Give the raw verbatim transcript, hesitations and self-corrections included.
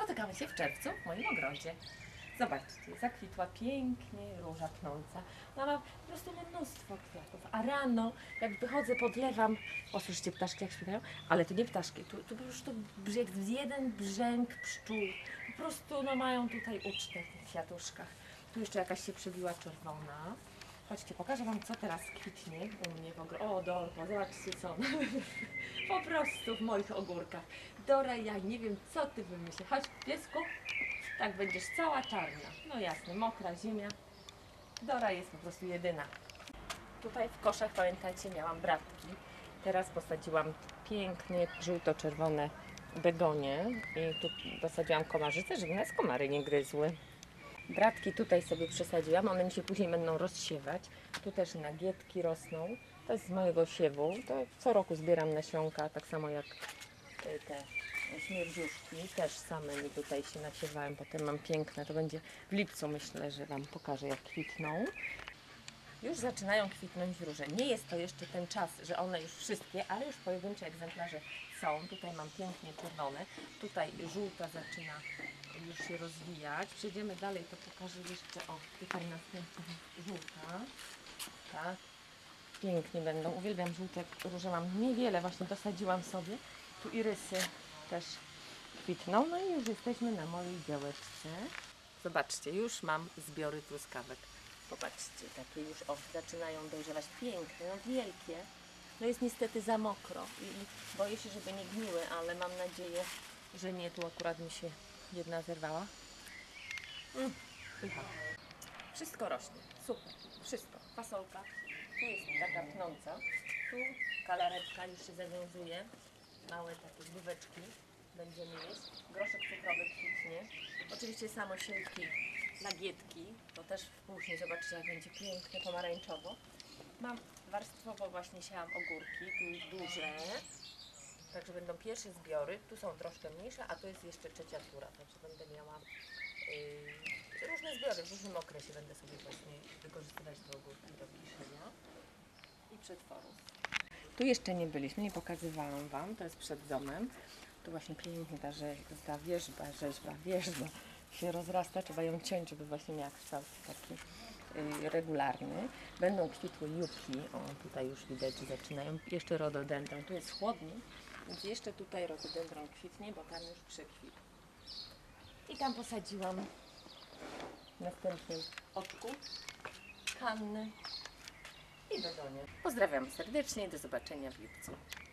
Spotykamy się w czerwcu w moim ogrodzie. Zobaczcie, zakwitła pięknie róża pnąca. No, ma po prostu mnóstwo kwiatów. A rano, jak wychodzę, podlewam. O, słyszycie ptaszki jak śpiewają? Ale to nie ptaszki, tu, tu po prostu brzeg, jeden brzęk pszczół. Po prostu no, mają tutaj ucztę w tych kwiatuszkach. Tu jeszcze jakaś się przebiła czerwona. Chodźcie, pokażę Wam, co teraz kwitnie u mnie w ogrodzie. O, Dorko, zobaczcie co. Po prostu w moich ogórkach. Dora, ja nie wiem, co Ty wymyślisz. Chodź, piesku. Tak, będziesz cała czarna. No jasne, mokra ziemia. Dora jest po prostu jedyna. Tutaj w koszach, pamiętajcie, miałam bratki. Teraz posadziłam pięknie żółto-czerwone begonie. I tu posadziłam komarzyce, żeby nas komary nie gryzły. Bratki tutaj sobie przesadziłam, one mi się później będą rozsiewać. Tu też nagietki rosną. To jest z mojego siewu. To co roku zbieram nasionka, tak samo jak te śmierdziuszki. Też same mi tutaj się nasiewałem. Potem mam piękne. To będzie w lipcu, myślę, że Wam pokażę, jak kwitną. Już zaczynają kwitnąć róże. Nie jest to jeszcze ten czas, że one już wszystkie, ale już pojedyncze egzemplarze są. Tutaj mam pięknie czerwone. Tutaj żółta zaczyna już się rozwijać. Przejdziemy dalej, to pokażę jeszcze, o, tutaj następna żółta. Tak. Pięknie będą. Uwielbiam żółte róże. Mam niewiele, właśnie dosadziłam sobie. Tu irysy też kwitną. No i już jesteśmy na mojej działeczce. Zobaczcie, już mam zbiory truskawek. Popatrzcie, takie już o, zaczynają dojrzewać. Piękne, no wielkie. No jest niestety za mokro i boję się, żeby nie gniły, ale mam nadzieję, że nie. Tu akurat mi się jedna zerwała. Mm, pycha. Wszystko rośnie. Super. Wszystko. Fasolka. Tu jest taka pnąca. Tu kalaretka już się zawiązuje. Małe takie główeczki będziemy jeść. Groszek cukrowy kwitnie. Oczywiście samosiejki, nagietki. To też później zobaczycie, jak będzie pięknie pomarańczowo. Mam warstwowo właśnie siałam ogórki. Tu duże. Także będą pierwsze zbiory. Tu są troszkę mniejsze, a tu jest jeszcze trzecia tura. Także będę miała yy, różne zbiory. W różnym okresie będę sobie właśnie wykorzystywać te ogórki do kiszenia i przetworów. Tu jeszcze nie byliśmy, nie pokazywałam Wam. To jest przed domem. Tu właśnie pięknie ta, rze ta wierzba, rzeźba, wierzba się rozrasta. Trzeba ją ciąć, żeby właśnie miała kształt taki yy, regularny. Będą kwitły jupki. O, tutaj już widać, że zaczynają. Jeszcze rododendron. Tu jest chłodniej, więc jeszcze tutaj rododendron kwitnie, bo tam już przekwitł. I tam posadziłam w następnym oczku kanny i begonie. Pozdrawiam serdecznie i do zobaczenia w lipcu.